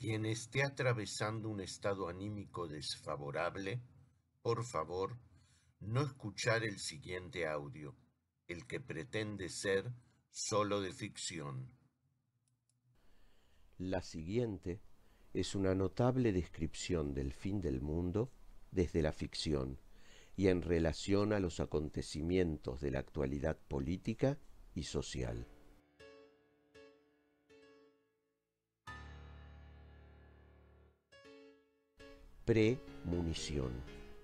Quien esté atravesando un estado anímico desfavorable, por favor, no escuchar el siguiente audio, el que pretende ser solo de ficción. La siguiente es una notable descripción del fin del mundo desde la ficción y en relación a los acontecimientos de la actualidad política y social. Premunición.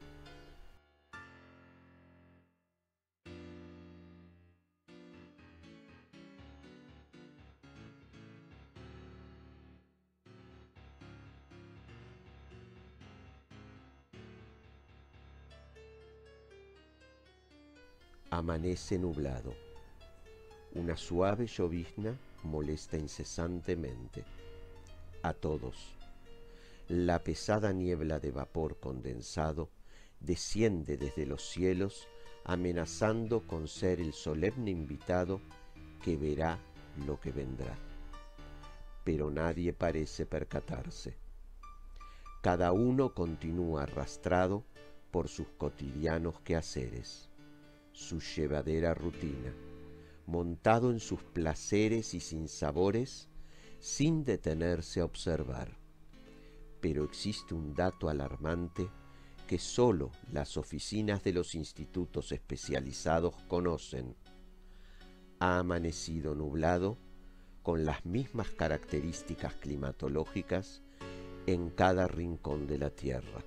Amanece nublado. Una suave llovizna molesta incesantemente. A todos. La pesada niebla de vapor condensado desciende desde los cielos amenazando con ser el solemne invitado que verá lo que vendrá. Pero nadie parece percatarse. Cada uno continúa arrastrado por sus cotidianos quehaceres, su llevadera rutina, montado en sus placeres y sinsabores, sin detenerse a observar. Pero existe un dato alarmante que sólo las oficinas de los institutos especializados conocen. Ha amanecido nublado con las mismas características climatológicas en cada rincón de la Tierra.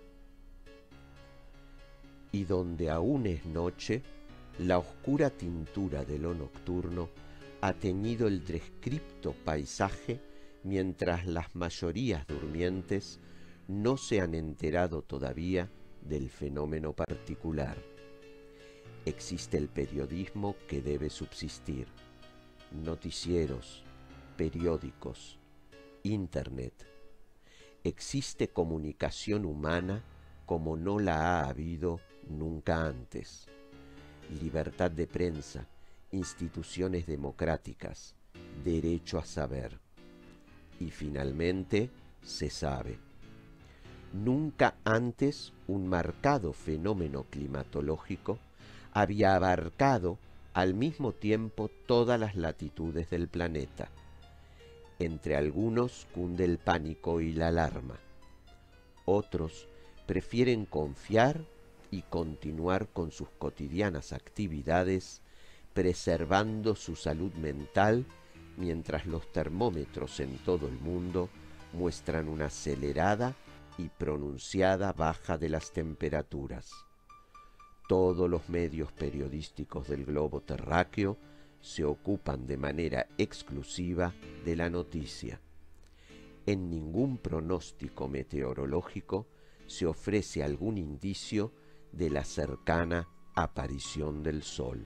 Y donde aún es noche, la oscura tintura de lo nocturno ha teñido el descripto paisaje mientras las mayorías durmientes no se han enterado todavía del fenómeno particular. Existe el periodismo que debe subsistir, noticieros, periódicos, internet. Existe comunicación humana como no la ha habido nunca antes. Libertad de prensa, instituciones democráticas, derecho a saber. Y finalmente se sabe. Nunca antes un marcado fenómeno climatológico había abarcado al mismo tiempo todas las latitudes del planeta. Entre algunos cunde el pánico y la alarma. Otros prefieren confiar y continuar con sus cotidianas actividades, preservando su salud mental mientras los termómetros en todo el mundo muestran una acelerada y pronunciada baja de las temperaturas. Todos los medios periodísticos del globo terráqueo se ocupan de manera exclusiva de la noticia. En ningún pronóstico meteorológico se ofrece algún indicio de la cercana aparición del sol.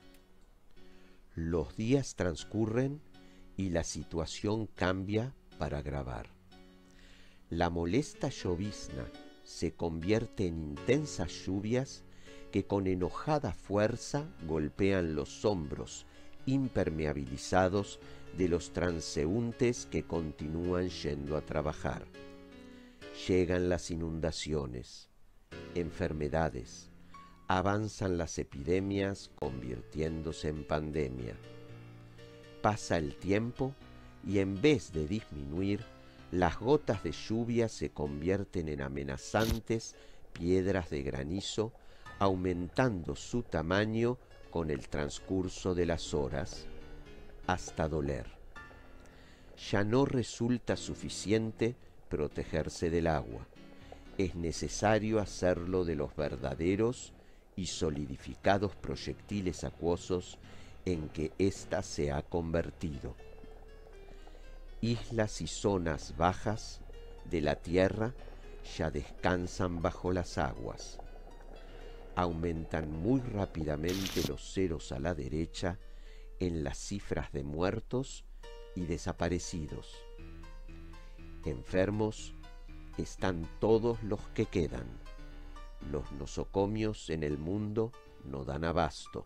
Los días transcurren y la situación cambia para agravar. La molesta llovizna se convierte en intensas lluvias que con enojada fuerza golpean los hombros impermeabilizados de los transeúntes que continúan yendo a trabajar. Llegan las inundaciones, enfermedades, avanzan las epidemias convirtiéndose en pandemia. Pasa el tiempo y en vez de disminuir, las gotas de lluvia se convierten en amenazantes piedras de granizo, aumentando su tamaño con el transcurso de las horas, hasta doler. Ya no resulta suficiente protegerse del agua. Es necesario hacerlo de los verdaderos y solidificados proyectiles acuosos en que ésta se ha convertido. Islas y zonas bajas de la tierra ya descansan bajo las aguas. Aumentan muy rápidamente los ceros a la derecha en las cifras de muertos y desaparecidos. Enfermos están todos los que quedan. Los nosocomios en el mundo no dan abasto.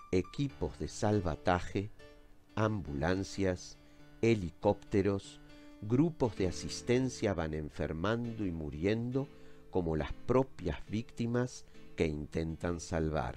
Equipos de salvataje, ambulancias, helicópteros grupos de asistencia van enfermando y muriendo como las propias víctimas que intentan salvar.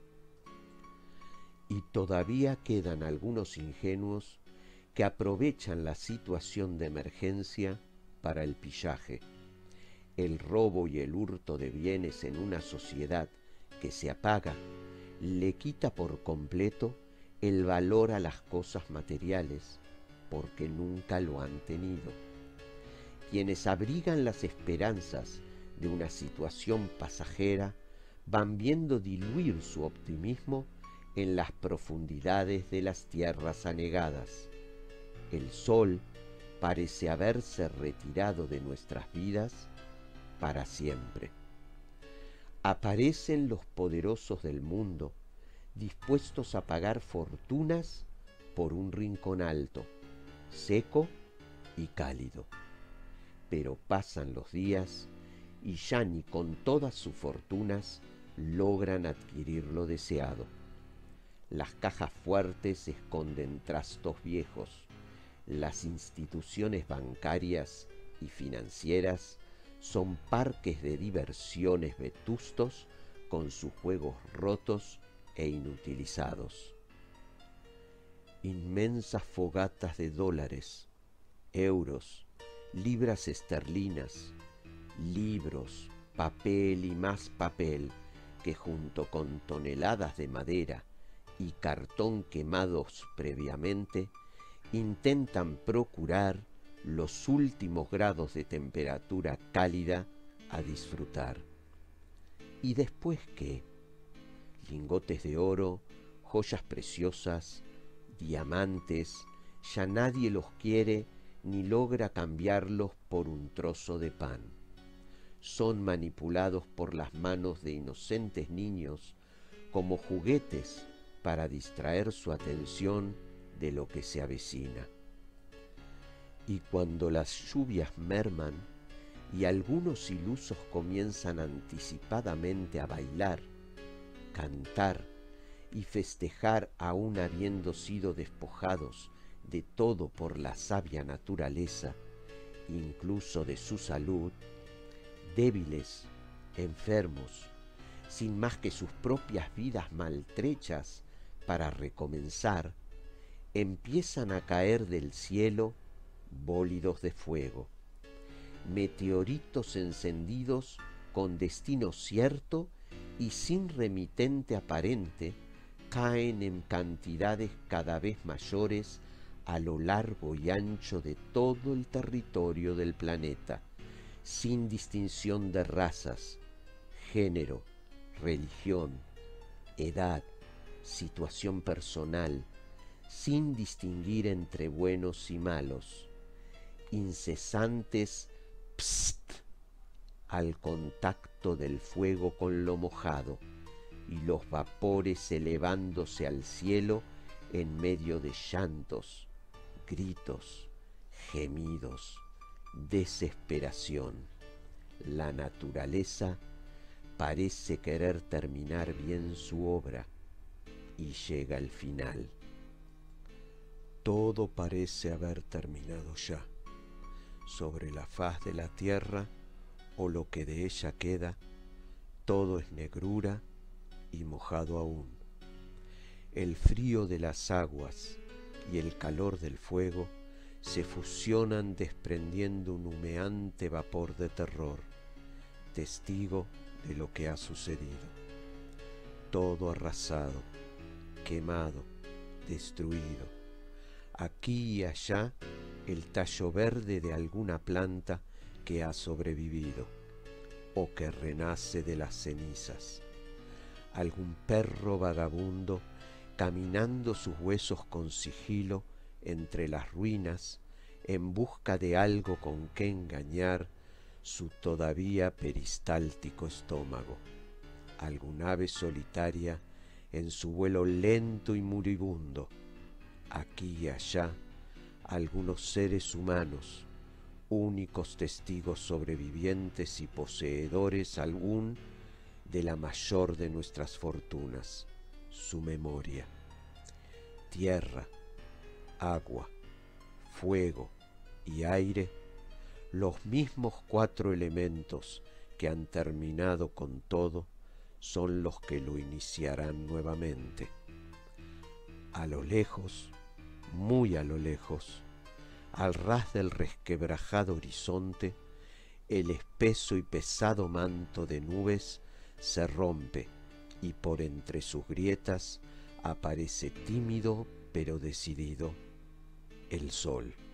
Y todavía quedan algunos ingenuos que aprovechan la situación de emergencia para el pillaje. El robo y el hurto de bienes en una sociedad que se apaga le quita por completo el valor a las cosas materiales, porque nunca lo han tenido. Quienes abrigan las esperanzas de una situación pasajera van viendo diluir su optimismo en las profundidades de las tierras anegadas. El sol parece haberse retirado de nuestras vidas para siempre. Aparecen los poderosos del mundo, dispuestos a pagar fortunas por un rincón alto, seco y cálido. Pero pasan los días y ya ni con todas sus fortunas logran adquirir lo deseado. Las cajas fuertes esconden trastos viejos. Las instituciones bancarias y financieras son parques de diversiones vetustos con sus juegos rotos e inutilizados. Inmensas fogatas de dólares, euros, libras esterlinas, libros, papel y más papel, que junto con toneladas de madera y cartón quemados previamente, intentan procurar los últimos grados de temperatura cálida a disfrutar. ¿Y después qué? Lingotes de oro, joyas preciosas, diamantes, ya nadie los quiere ni logra cambiarlos por un trozo de pan. Son manipulados por las manos de inocentes niños como juguetes para distraer su atención de lo que se avecina. Y cuando las lluvias merman y algunos ilusos comienzan anticipadamente a bailar, cantar y festejar aún habiendo sido despojados de todo por la sabia naturaleza, incluso de su salud, débiles, enfermos, sin más que sus propias vidas maltrechas para recomenzar, empiezan a caer del cielo bólidos de fuego, meteoritos encendidos con destino cierto y sin remitente aparente, caen en cantidades cada vez mayores a lo largo y ancho de todo el territorio del planeta, sin distinción de razas, género, religión, edad, situación personal, sin distinguir entre buenos y malos, incesantes pst al contacto del fuego con lo mojado y los vapores elevándose al cielo en medio de llantos, gritos, gemidos, desesperación. La naturaleza parece querer terminar bien su obra y llega el final. Todo parece haber terminado ya. Sobre la faz de la tierra, o lo que de ella queda, todo es negrura y mojado aún. El frío de las aguas y el calor del fuego se fusionan desprendiendo un humeante vapor de terror, testigo de lo que ha sucedido. Todo arrasado, quemado, destruido. Aquí y allá el tallo verde de alguna planta que ha sobrevivido o que renace de las cenizas. Algún perro vagabundo caminando sus huesos con sigilo entre las ruinas en busca de algo con que engañar su todavía peristáltico estómago. Algún ave solitaria en su vuelo lento y moribundo. Aquí y allá algunos seres humanos, únicos testigos sobrevivientes y poseedores aún de la mayor de nuestras fortunas, su memoria. Tierra, agua, fuego, y aire, los mismos 4 elementos que han terminado con todo, son los que lo iniciarán nuevamente. A lo lejos, muy a lo lejos, al ras del resquebrajado horizonte, el espeso y pesado manto de nubes se rompe y por entre sus grietas aparece tímido pero decidido el sol.